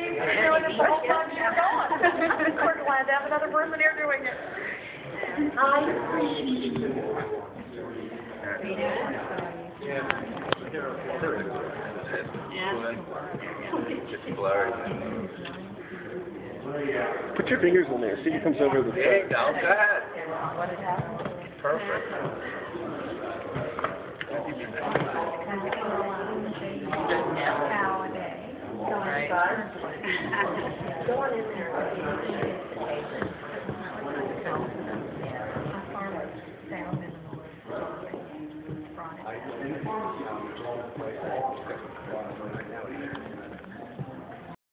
you were doing it the whole time you were gone. We're glad to have another person here doing it. Hi, sweetie. Put your fingers in there. See if it comes over the top. There you go. Go ahead. Perfect. Right. Go on in there.